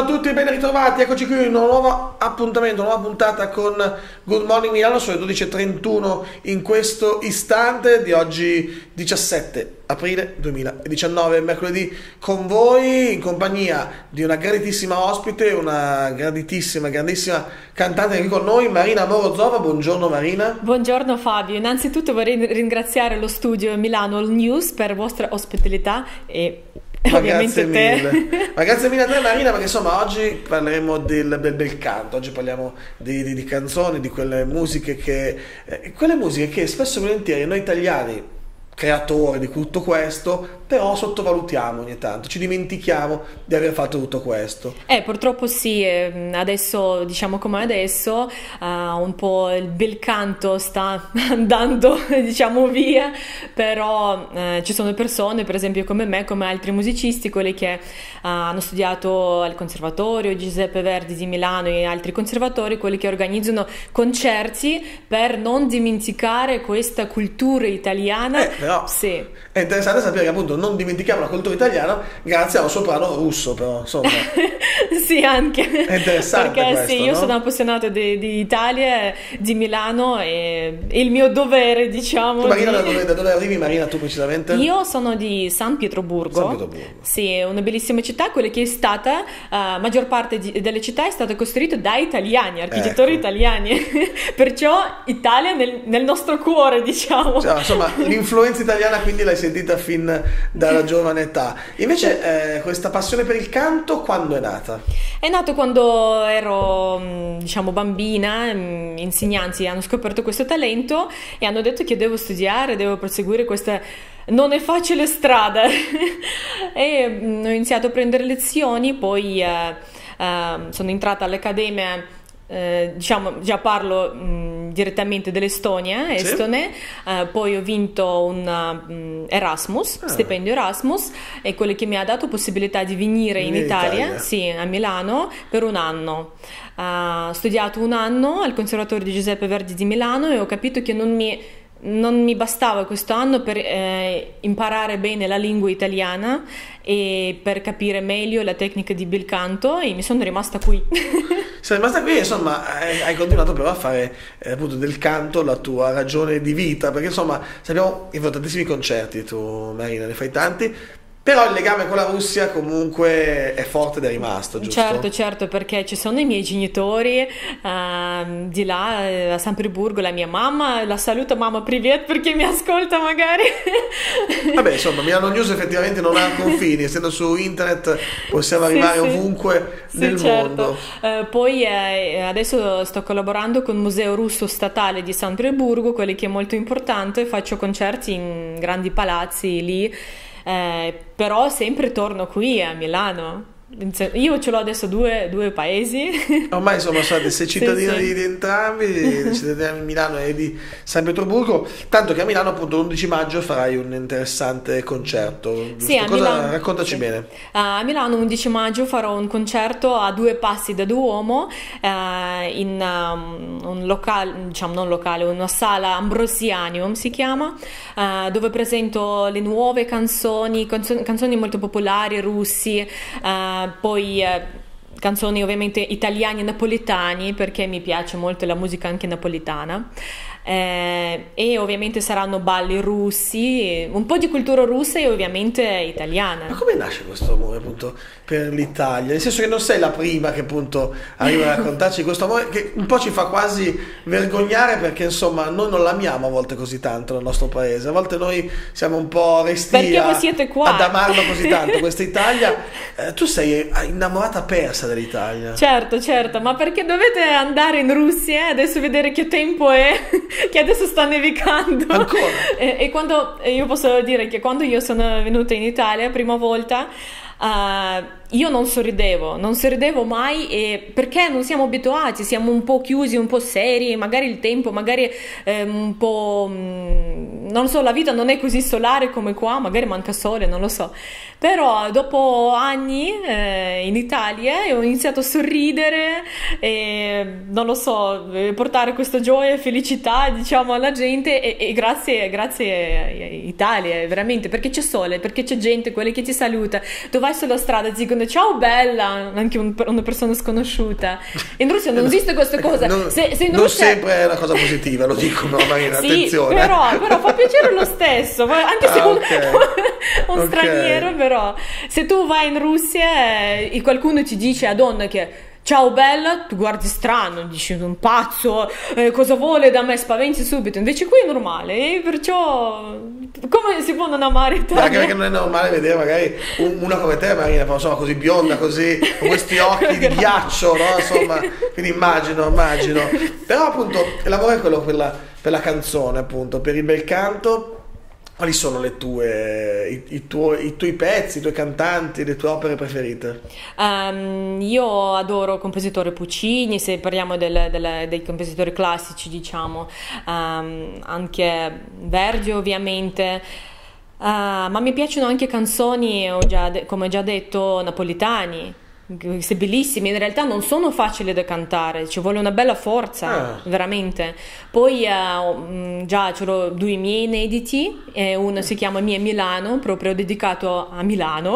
a tutti e ben ritrovati, eccoci qui in un nuovo appuntamento, una nuova puntata con Good Morning Milano, sono le 12.31 in questo istante di oggi 17 aprile 2019, mercoledì, con voi in compagnia di una graditissima ospite, una grandissima cantante qui con noi, Marina Morozova. Buongiorno Marina. Buongiorno Fabio, innanzitutto vorrei ringraziare lo studio Milano All News per vostra ospitalità e ovviamente Ma grazie mille a te Marina, perché insomma oggi parleremo del bel canto, oggi parliamo di canzoni, di quelle musiche che spesso e volentieri noi italiani, creatori di tutto questo, però sottovalutiamo ogni tanto, ci dimentichiamo di aver fatto tutto questo. Purtroppo sì, adesso diciamo come adesso un po' il bel canto sta andando diciamo via, però ci sono persone per esempio come me, come altri musicisti, quelli che hanno studiato al Conservatorio Giuseppe Verdi di Milano e altri conservatori, quelli che organizzano concerti per non dimenticare questa cultura italiana. Però sì. È interessante sapere che appunto non dimentichiamo la cultura italiana grazie a un soprano russo, però insomma. Sì, anche. È interessante perché questo, sì, io no? sono appassionata di Italia, di Milano e il mio dovere, diciamo. Marina, da dove arrivi Marina, tu precisamente? Io sono di San Pietroburgo. San Pietroburgo. Sì, è una bellissima città, quella che è stata, maggior parte delle città è stata costruita da italiani, architettori italiani, perciò Italia nel nostro cuore, diciamo. Cioè, insomma, l'influenza italiana quindi l'hai sentita fin dalla giovane età. Invece questa passione per il canto quando è nata? È nato quando ero, diciamo, bambina, insegnanti hanno scoperto questo talento e hanno detto che devo studiare, devo proseguire questa non è facile strada e ho iniziato a prendere lezioni, poi sono entrata all'Accademia. Diciamo già parlo direttamente dell'Estonia, estone, poi ho vinto un Erasmus, stipendio Erasmus, e quello che mi ha dato possibilità di venire in Italia, sì, a Milano per un anno. Ho studiato un anno al Conservatorio di Giuseppe Verdi di Milano e ho capito che non mi bastava questo anno per imparare bene la lingua italiana e per capire meglio la tecnica di bel canto, e mi sono rimasta qui. Sei rimasta qui, insomma, hai continuato però a fare appunto del canto la tua ragione di vita, perché insomma sappiamo che fai tantissimi concerti, tu Marina ne fai tanti, però il legame con la Russia comunque è forte ed è rimasto, giusto? Certo, perché ci sono i miei genitori di là, a San Pietroburgo, la mia mamma, la saluto mamma privet perché mi ascolta magari. Vabbè, insomma, Milano News effettivamente non ha confini, essendo su internet possiamo arrivare ovunque nel mondo. Poi adesso sto collaborando con il Museo Russo Statale di San Pietroburgo, quello che è molto importante, faccio concerti in grandi palazzi lì. Però sempre torno qui a Milano. Io ce l'ho adesso due paesi. Ormai insomma sei cittadina sì. di entrambi, cittadina di Milano e di San Pietroburgo, tanto che a Milano appunto l'11 maggio farai un interessante concerto, giusto? Sì, Raccontaci bene. A Milano 11 maggio farò un concerto a due passi da Duomo, in un locale, diciamo non locale, una sala Ambrosianium si chiama, dove presento le nuove canzoni molto popolari russi, poi canzoni ovviamente italiani e napoletani, perché mi piace molto la musica anche napoletana, e ovviamente saranno balli russi, un po' di cultura russa e ovviamente italiana. Ma come nasce questo amore appunto per l'Italia? Nel senso che non sei la prima che appunto arriva a raccontarci questo amore che un po' ci fa quasi vergognare, perché insomma noi non l'amiamo a volte così tanto nel nostro paese, a volte noi siamo un po' resti voi siete qua ad amarlo così tanto questa Italia. Tu sei innamorata persa dell'Italia. Certo, ma perché dovete andare in Russia adesso vedere che tempo è, che adesso sta nevicando ancora, e quando io posso dire che quando io sono venuta in Italia prima volta, io non sorridevo mai, perché non siamo abituati, siamo un po' chiusi, un po' seri, magari il tempo, magari un po', non so, la vita non è così solare come qua, magari manca sole, non lo so, però dopo anni in Italia ho iniziato a sorridere e non lo so, portare questa gioia e felicità, diciamo, alla gente, e grazie Italia, veramente, perché c'è sole, perché c'è gente, quelli che ti saluta, tu vai sulla strada, dicono dicono ciao bella, anche una persona sconosciuta. In Russia non esiste questa cosa. Se in non Russia... sempre è una cosa positiva, lo dicono, Marina, sì, attenzione. però fa piacere lo stesso, anche se un Ok. straniero, però se tu vai in Russia e qualcuno ti dice a donna che ciao bella, tu guardi strano, dici un pazzo, cosa vuole da me, spaventi subito. Invece qui è normale, e perciò come si può non amare Italia? Anche perché non è normale vedere magari una come te, Marina, insomma, così bionda, così, con questi occhi di ghiaccio, no? Insomma, quindi immagino. Però appunto il lavoro è quello per la canzone, appunto, per il bel canto. Quali sono i tuoi pezzi, i tuoi cantanti, le tue opere preferite? Io adoro il compositore Puccini, se parliamo dei compositori classici, diciamo, anche Verdi ovviamente. Ma mi piacciono anche canzoni, come ho già detto, napoletani, queste bellissime. In realtà non sono facili da cantare, ci vuole una bella forza, veramente. Poi già c'ho due miei inediti, uno si chiama Mia Milano, proprio dedicato a Milano.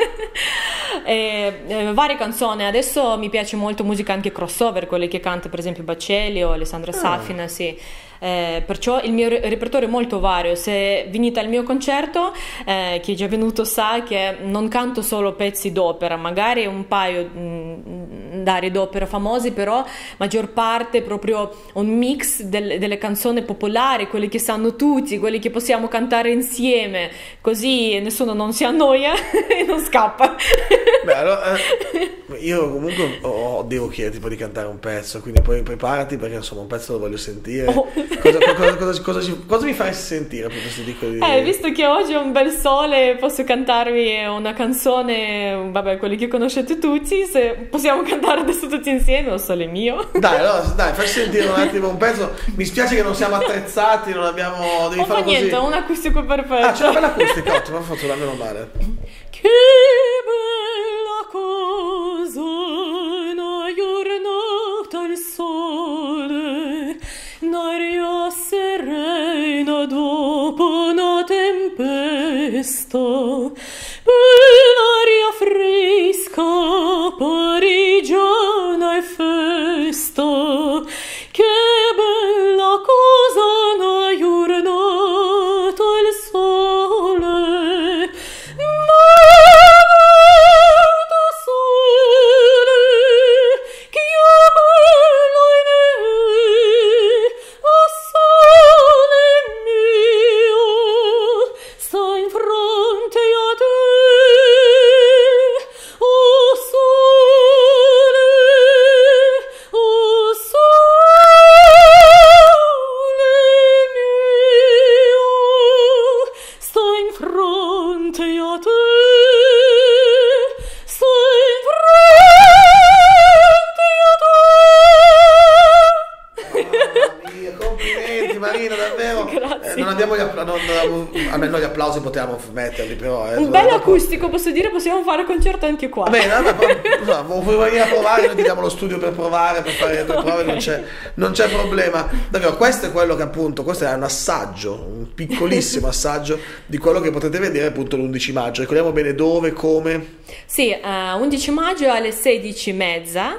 Varie canzoni. Adesso mi piace molto musica anche crossover, quelle che canta per esempio Bacelli o Alessandra Safina, sì. Perciò il mio repertorio è molto vario. Se venite al mio concerto, chi è già venuto sa che non canto solo pezzi d'opera, magari un paio d'arie d'opera famosi, però maggior parte proprio un mix delle canzoni popolari, quelle che sanno tutti, quelle che possiamo cantare insieme, così nessuno non si annoia e non scappa. Beh, allora, io comunque devo chiederti poi di cantare un pezzo, quindi poi preparati perché insomma un pezzo lo voglio sentire. Cosa mi faresti sentire appunto se dico di... Visto che oggi è un bel sole, posso cantarvi una canzone, vabbè, quelli che conoscete tutti, se possiamo cantare adesso tutti insieme, o sole mio. Dai, facci sentire un attimo un pezzo. Mi spiace che non siamo attrezzati, non abbiamo... Devi farlo così. Niente, un acustico perfetto. C'è una bella acustica, ottimo, ho fatto meno male. Che bella cosa una giornata al sole, un'aria serena dopo una tempesta, un'aria fresca, parigiana e festa. Che bella cosa una giornata al sole, almeno gli applausi potevamo metterli, però un bello acustico, posso dire, possiamo fare concerto anche qua. Bene, vuoi venire a provare, noi ti diamo lo studio per provare, per fare le tue prove, non c'è problema. Davvero, questo è quello che appunto, questo è un assaggio, un piccolissimo assaggio di quello che potete vedere appunto l'11 maggio. Ricordiamo bene dove, come? Sì, 11 maggio alle 16:30,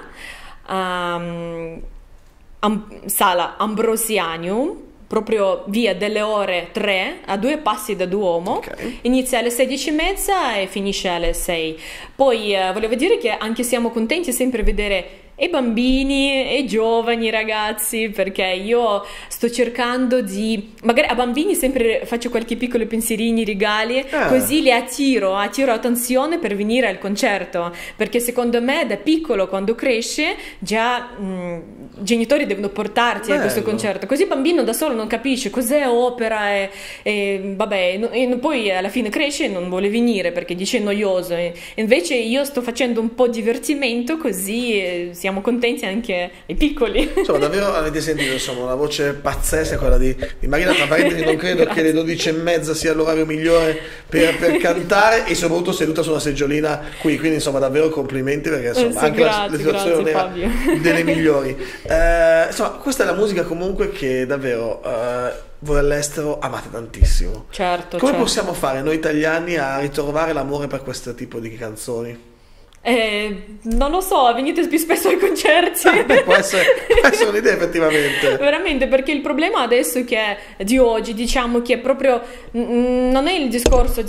sala Ambrosianium, proprio via delle Ore 3, a 2 passi da Duomo. Okay. Inizia alle 16:30 e finisce alle 6. Poi volevo dire che anche siamo contenti sempre vedere e bambini e giovani ragazzi, perché io sto cercando di, magari a bambini sempre faccio qualche piccolo pensierini, regali, così li attiro attenzione per venire al concerto, perché secondo me da piccolo, quando cresce, già i genitori devono portarti a questo concerto, così il bambino da solo non capisce cos'è opera e vabbè, e poi alla fine cresce e non vuole venire perché dice è noioso, e invece io sto facendo un po' divertimento, così siamo contenti anche i piccoli. Insomma, davvero avete sentito, insomma, una voce pazzesca quella di Marina. Tra parentesi, non credo che le 12:30 sia l'orario migliore per cantare, e soprattutto seduta su una seggiolina qui, quindi insomma davvero complimenti, perché insomma anche la situazione non era delle migliori. Insomma, questa è la musica comunque che davvero voi all'estero amate tantissimo. Certo. Come possiamo fare noi italiani a ritrovare l'amore per questo tipo di canzoni? Non lo so, venite più spesso ai concerti. Può essere un'idea effettivamente. Veramente, perché il problema adesso di oggi, diciamo che proprio non è il discorso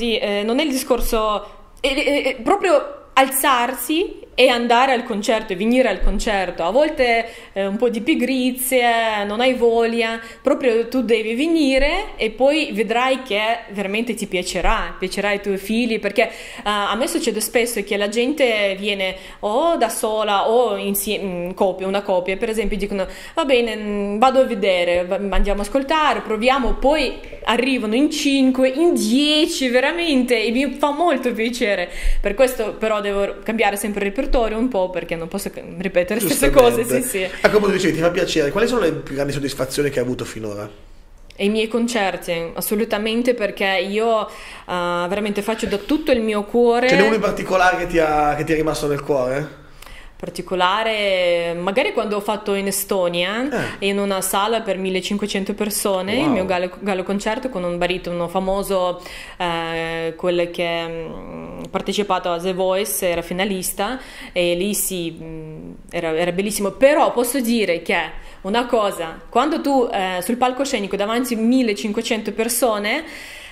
è proprio alzarsi e andare al concerto e venire al concerto. A volte un po' di pigrizia, non hai voglia, proprio tu devi venire e poi vedrai che veramente ti piacerà ai tuoi figli, perché a me succede spesso che la gente viene o da sola o insieme, una coppia, per esempio, dicono va bene, vado a vedere, andiamo a ascoltare, proviamo, poi arrivano in 5, in 10 veramente, e mi fa molto piacere. Per questo però devo cambiare sempre il repertorio un po', perché non posso ripetere le stesse cose. Sì. Come tu dicevi, ti fa piacere. Quali sono le più grandi soddisfazioni che hai avuto finora? I miei concerti, assolutamente, perché io veramente faccio da tutto il mio cuore. Ce n'è uno in particolare che ti è rimasto nel cuore? Particolare, magari quando ho fatto in Estonia, in una sala per 1500 persone, il mio gallo concerto con un baritono famoso, quello che ha partecipato a The Voice, era finalista, e lì sì, era bellissimo. Però posso dire che una cosa, quando tu sul palcoscenico davanti a 1500 persone,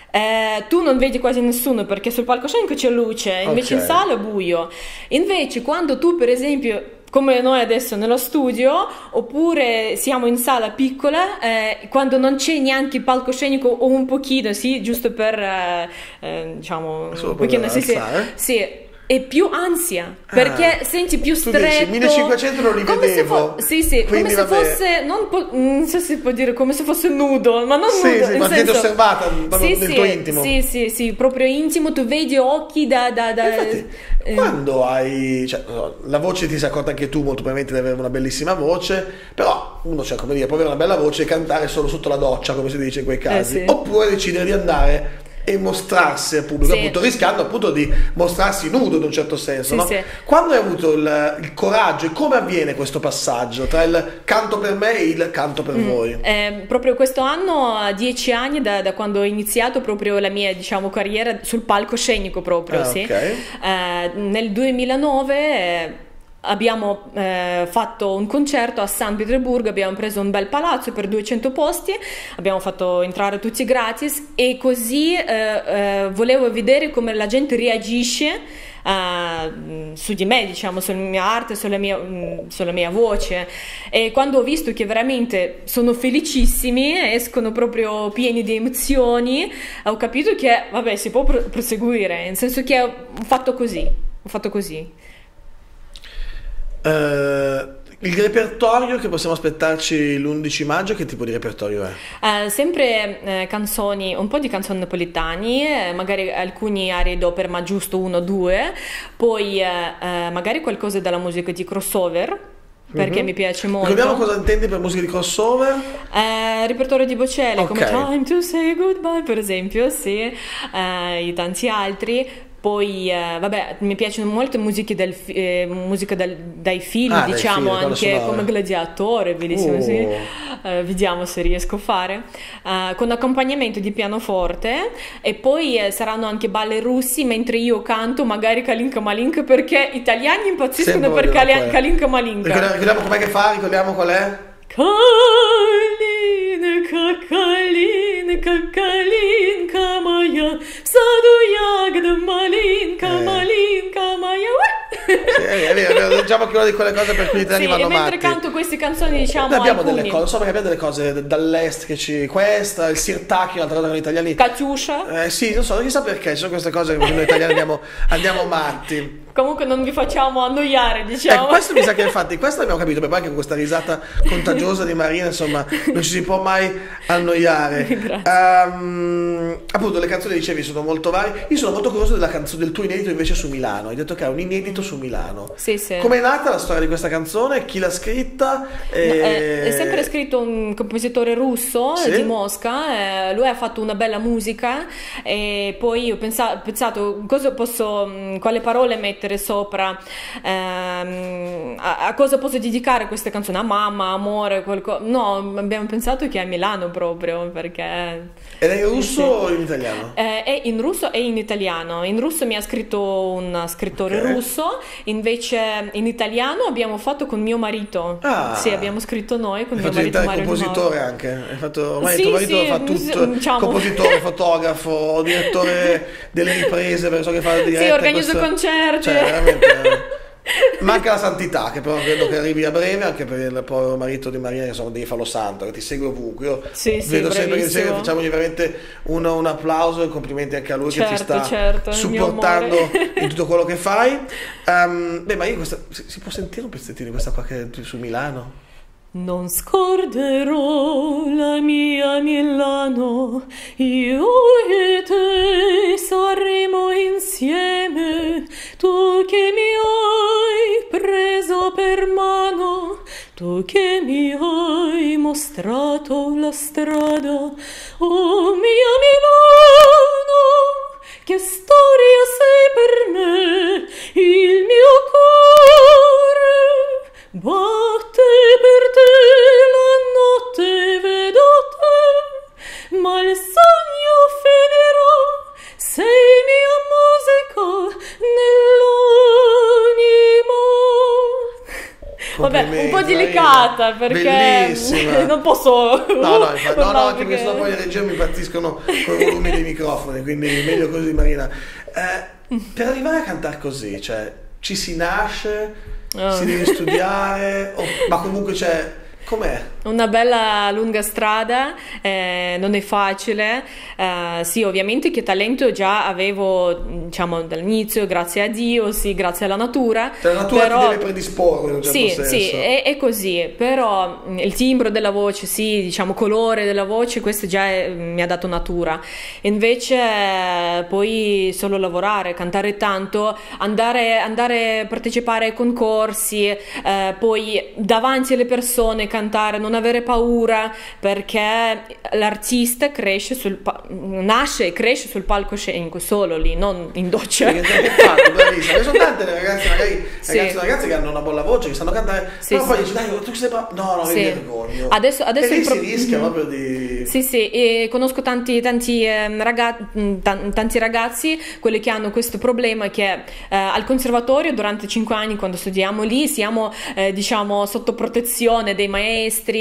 tu non vedi quasi nessuno, perché sul palcoscenico c'è luce, invece in sala è buio. Invece quando tu, per esempio, come noi adesso nello studio, oppure siamo in sala piccola, quando non c'è neanche il palcoscenico, o un pochino, sì, giusto per diciamo un pochino, sì, è più ansia, perché senti più stretto. 1500 non li vedevo. Come se fosse, non so se si può dire, come se fosse nudo, ma non nudo. Sì, ma ti osservata nel tuo intimo. Sì, proprio intimo, tu vedi occhi Infatti, quando hai, la voce, ti sei accorta anche tu molto probabilmente di avere una bellissima voce, però uno, come dire, può avere una bella voce e cantare solo sotto la doccia, come si dice in quei casi, oppure decidere di andare e mostrarsi al pubblico, appunto, rischiando appunto di mostrarsi nudo in un certo senso, no? Quando hai avuto il coraggio, e come avviene questo passaggio tra il canto per me e il canto per voi? Proprio questo anno, 10 anni da quando ho iniziato proprio la mia, diciamo, carriera sul palcoscenico proprio, nel 2009 abbiamo fatto un concerto a San Pietroburgo, abbiamo preso un bel palazzo per 200 posti, abbiamo fatto entrare tutti gratis, e così volevo vedere come la gente reagisce su di me, diciamo, sulla mia arte, sulla mia voce. E quando ho visto che veramente sono felicissimi, escono proprio pieni di emozioni, ho capito che vabbè, si può proseguire, nel senso che ho fatto così. Il repertorio che possiamo aspettarci l'11 maggio, che tipo di repertorio è? Sempre canzoni, un po' di canzoni napoletani, magari alcuni arie d'opera, ma giusto 1 o 2, poi magari qualcosa della musica di crossover, perché mi piace molto. Ricordiamo cosa intendi per musica di crossover? Repertorio di Bocelli, come Time to Say Goodbye, per esempio, e tanti altri. Poi, vabbè, mi piacciono molto musica dai film, diciamo, anche come Gladiatore, bellissimo, sì. Vediamo se riesco a fare. Con accompagnamento di pianoforte, e poi saranno anche balli russi mentre io canto, magari Kalinka Malinka, perché gli italiani impazziscono per Kalinka Malinka. Ricordiamo com'è che fa, ricordiamo qual è? Kalinka moja, sadu jagda malinka moja. Sì, è vero, diciamo che una di quelle cose per cui gli italiani vanno matti. Mentre canto queste canzoni, diciamo, noi abbiamo delle cose, so, perché abbiamo delle cose dall'est che questa, il sirtacchio, un'altra cosa che noi italiani. Katiuscia. Sì, non so, chissà perché, ci sono queste cose che noi italiani andiamo matti. Comunque non vi facciamo annoiare, diciamo. Questo mi sa che infatti, questo abbiamo capito, poi anche con questa risata contagiosa di Marina, insomma, non ci si può mai annoiare. Appunto, le canzoni, dicevi, sono molto varie. Io sono molto curioso del tuo inedito invece su Milano. Hai detto che è un inedito su Milano. Sì. Com'è nata la storia di questa canzone? Chi l'ha scritta? È sempre scritto un compositore russo di Mosca. Lui ha fatto una bella musica, e poi ho pensato quale parole mettere sopra, a cosa posso dedicare questa canzone, a mamma, amore, qualcosa. No, abbiamo pensato che è a Milano proprio, perché. Ed è in russo o in italiano? È in russo e in italiano. In russo mi ha scritto un scrittore russo, invece in italiano abbiamo fatto con mio marito. Sì, abbiamo scritto noi con mio marito Mario compositore Mauro. Anche. Hai fatto, ormai tuo marito fa tutto, diciamo. Compositore, fotografo, direttore delle riprese, so che fa dirette. Sì, organizzo concerti. Cioè, veramente... Manca la santità, che però credo che arrivi a breve, anche per il povero marito di Marina, che insomma devi farlo santo, che ti segue ovunque. Io vedo sempre che ti segue, facciamogli veramente un applauso e complimenti anche a lui, che ti sta supportando in tutto quello che fai. Ma io si può sentire un pezzettino di questa qua che è su Milano? Non scorderò la mia Milano, io e te saremo insieme, tu che mi hai preso per mano, tu che mi hai mostrato la strada, oh mia Milano, che storia sei per me, il mio cuore batte per te, la notte vedo te, ma il sogno finirà, sei mia musica nell'anima. Vabbè, un po' delicata perché bellissima. Non posso no, anche perché sennò poi le regie mi impazziscono con i volumi dei microfoni, quindi meglio così, Marina. Per arrivare a cantare così, cioè ci si nasce, si deve studiare, ma comunque com'è? Una bella lunga strada, non è facile. Sì, ovviamente che talento già avevo, diciamo, dall'inizio, grazie a Dio, sì, grazie alla natura. Cioè, la natura ti deve predisporre in un certo senso. Sì, è così, però il timbro della voce, sì, diciamo, colore della voce, questo già mi ha dato natura. Invece poi solo lavorare, cantare tanto, andare a partecipare ai concorsi, poi davanti alle persone cantare, non avere paura, perché l'artista nasce e cresce sul palcoscenico, solo lì, non in doccia. Bravissima. Sono tante le ragazze, magari ragazze che hanno una buona voce, che sanno cantare, però poi dici, dai, tu sei bravo. No, mi vergogno. Adesso si rischia proprio di... Sì, e conosco tanti ragazzi, quelli che hanno questo problema, che al conservatorio durante 5 anni, quando studiamo lì, siamo diciamo sotto protezione dei maestri,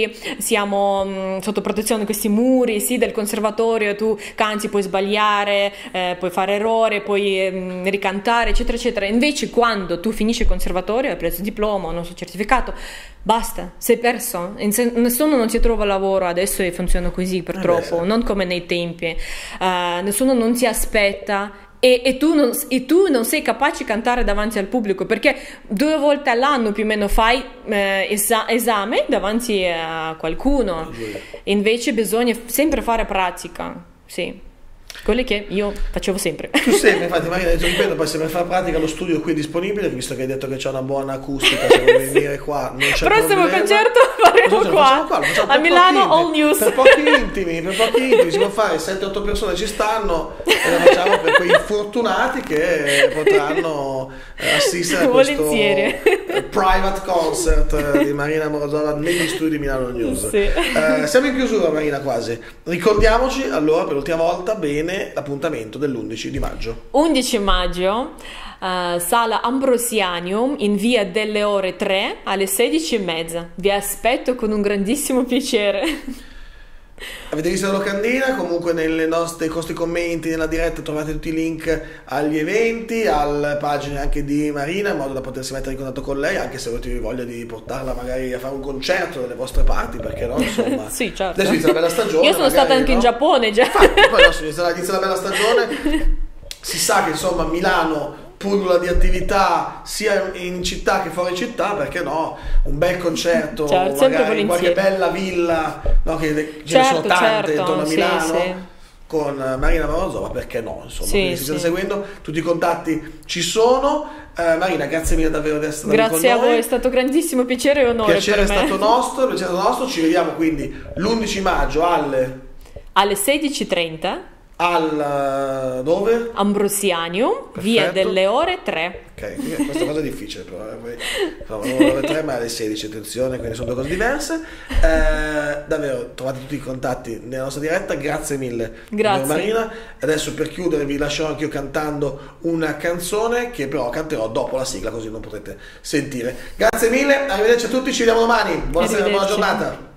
siamo sotto protezione di questi muri, sì, del conservatorio. Tu canti, puoi sbagliare, puoi fare errore, puoi ricantare, eccetera eccetera. Invece quando tu finisci il conservatorio, hai preso diploma, non so, certificato, basta, sei perso, nessuno non ti trova lavoro adesso, e funziona così purtroppo, non come nei tempi. Nessuno non ti aspetta. E tu non sei capace di cantare davanti al pubblico, perché 2 volte all'anno più o meno fai esame davanti a qualcuno. Invece bisogna sempre fare pratica, sì. Quelli che io facevo sempre. Tu sempre, infatti, Marina, ripeto, poi se per fare pratica lo studio qui è disponibile, visto che hai detto che c'è una buona acustica, se vuoi venire qua non c'è prossimo problema. Concerto faremo qua a Milano, All News. Per pochi intimi, si può fare, 7-8 persone ci stanno, e lo facciamo per quei fortunati che potranno assistere a questo private concert di Marina Morozova negli studi di Milano News. Sì. Siamo in chiusura, Marina, quasi. Ricordiamoci allora per l'ultima volta bene l'appuntamento dell'11 di maggio. 11 maggio, sala Ambrosianium, in via delle Ore 3 alle 16:30. Vi aspetto con un grandissimo piacere. Avete visto la locandina? Comunque nei nostri commenti, nella diretta trovate tutti i link agli eventi, alle pagine anche di Marina, in modo da potersi mettere in contatto con lei, anche se avete voglia di portarla magari a fare un concerto dalle vostre parti, perché no? Insomma, sì, certo. Adesso inizia la bella stagione. Io sono stata anche in Giappone già. Infatti, poi adesso inizia la bella stagione. Si sa che insomma Milano pullula di attività sia in città che fuori città, perché no? Un bel concerto, magari in qualche bella villa, no? Che ce ne sono tante intorno a Milano, con Marina Morozova, perché no? Insomma, quindi se state seguendo, tutti i contatti ci sono. Marina, grazie mille davvero di essere stata con noi. Grazie a voi, è stato grandissimo piacere e onore. Piacere per me. È stato nostro, ci vediamo quindi l'11 maggio alle 16:30 Dove? Ambrosianio, via Perfetto. delle Ore 3. Ok, questa cosa è difficile però. Poi, alle 3 ma alle 16, attenzione, quindi sono due cose diverse. Davvero, trovate tutti i contatti nella nostra diretta, grazie mille. Grazie. Marina. Adesso per chiudere vi lascerò anche io cantando una canzone che però canterò dopo la sigla, così non potete sentire. Grazie mille, arrivederci a tutti, ci vediamo domani. Buona sera, buona Arrivederci. giornata.